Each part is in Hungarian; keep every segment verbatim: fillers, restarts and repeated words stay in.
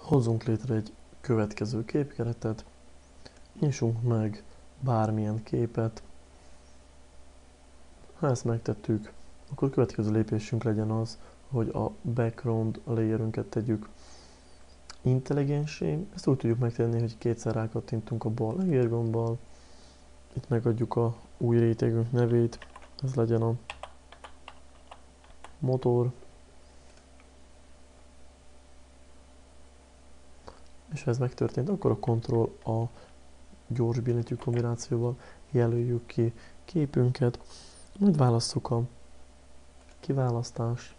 Hozzunk létre egy következő képkeretet, nyissunk meg bármilyen képet. Ha ezt megtettük, akkor a következő lépésünk legyen az, hogy a background layerünket tegyük intelligensé. Ezt úgy tudjuk megtenni, hogy kétszer rákattintunk a bal egérgombbal, itt megadjuk a új rétegünk nevét, ez legyen a motor, és ha ez megtörtént, akkor a Ctrl A gyors billentyű kombinációval jelöljük ki képünket, majd válasszuk a kiválasztás,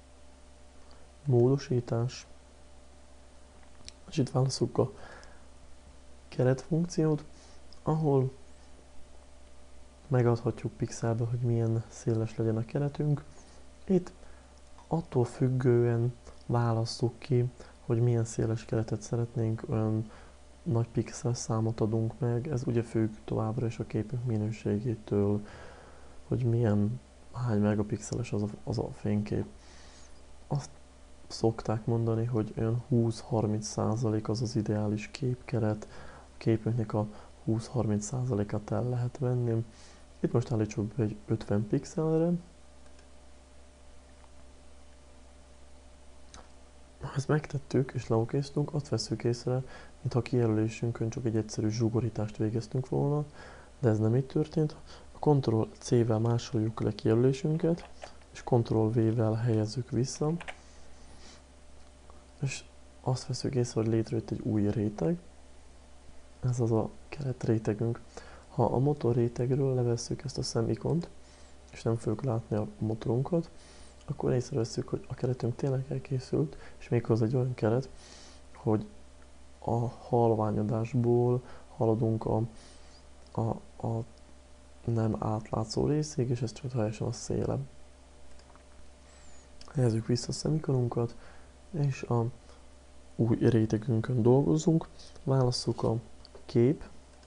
módosítás, és itt válasszuk a keret funkciót, ahol megadhatjuk pixelbe, hogy milyen széles legyen a keretünk. Itt attól függően válasszuk ki, hogy milyen széles keretet szeretnénk, olyan nagy pixel számot adunk meg. Ez ugye függ továbbra is a képünk minőségétől, hogy milyen, hány megapixeles az a, az a fénykép. Azt szokták mondani, hogy olyan húsz-harminc százalék az az ideális képkeret, a képünknek a húsz-harminc százalékát el lehet venni. Itt most állítsuk be egy ötven pixelre. Ha ezt megtettük és leokéztunk, azt veszük észre, mintha a kijelölésünkön csak egy egyszerű zsugorítást végeztünk volna, de ez nem így történt. A Ctrl C-vel másoljuk le kijelölésünket, és Ctrl V-vel helyezzük vissza, és azt veszük észre, hogy létrejött egy új réteg. Ez az a keret rétegünk. Ha a motor rétegről levesszük ezt a szemikont, és nem fogjuk látni a motorunkat, akkor észreveszünk, hogy a keretünk tényleg elkészült, és méghozzá egy olyan keret, hogy a halványodásból haladunk a, a, a nem átlátszó részig, és ez csak teljesen a széle. Helyezzük vissza a szemikonunkat, és a új rétegünkön dolgozzunk. Válasszuk a kép,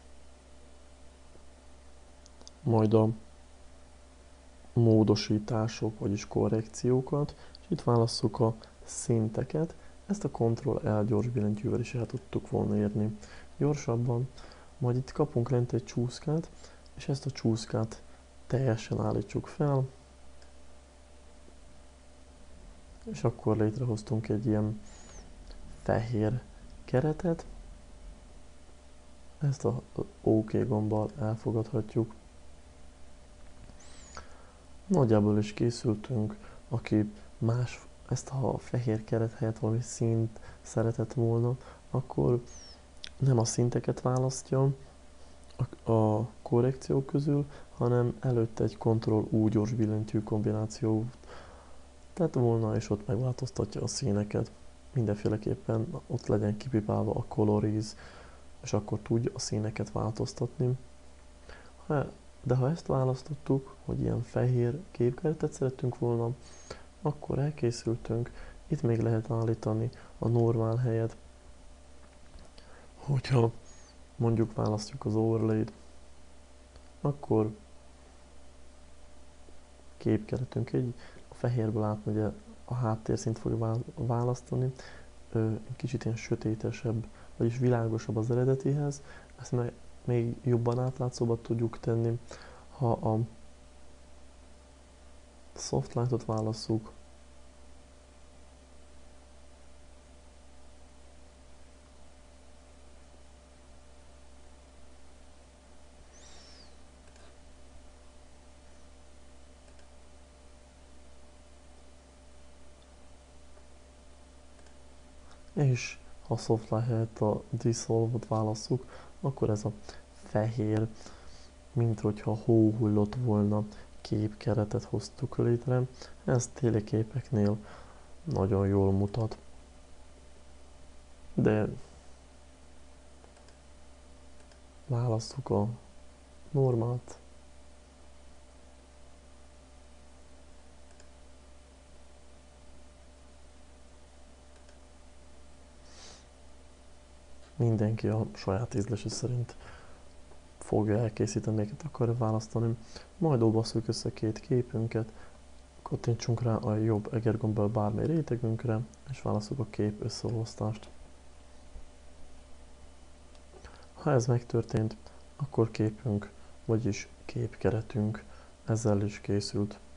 majd a módosítások, vagyis korrekciókat, és itt válasszuk a szinteket. Ezt a Ctrl L gyors billentyűvel is el tudtuk volna érni gyorsabban. Majd itt kapunk lent egy csúszkát, és ezt a csúszkát teljesen állítsuk fel, és akkor létrehoztunk egy ilyen fehér keretet. Ezt a OK gombbal elfogadhatjuk. Nagyjából is készültünk, aki más, ezt a fehér keret helyett valami színt szeretett volna, akkor nem a szinteket választja a, a korrekciók közül, hanem előtte egy Ctrl U gyors billentyű kombináció tett volna, és ott megváltoztatja a színeket. Mindenféleképpen ott legyen kipipálva a colorize, és akkor tudja a színeket változtatni. Ha De ha ezt választottuk, hogy ilyen fehér képkeretet szerettünk volna, akkor elkészültünk. Itt még lehet állítani a normál helyet. Hogyha mondjuk választjuk az overlay-t, akkor képkeretünk egy, a fehérből átmegy a háttérszint fogja választani, kicsit ilyen sötétesebb, vagyis világosabb az eredetihez. Ezt meg még jobban átlátszóbbá tudjuk tenni, ha a Softlight-ot válasszuk. És ha a Softlight helyett a Dissolve-ot válasszuk, akkor ez a fehér, mint hogyha hó hullott volna, képkeretet hoztuk létre. Ez téli képeknél nagyon jól mutat. De válasszuk a normát. Mindenki a saját ízlése szerint fogja elkészíteni, melyiket akarja választani. Majd olvasszuk össze két képünket, kattintsunk rá a jobb egérgombbal bármely rétegünkre, és válasszuk a kép összeolvasztást. Ha ez megtörtént, akkor képünk, vagyis képkeretünk ezzel is készült.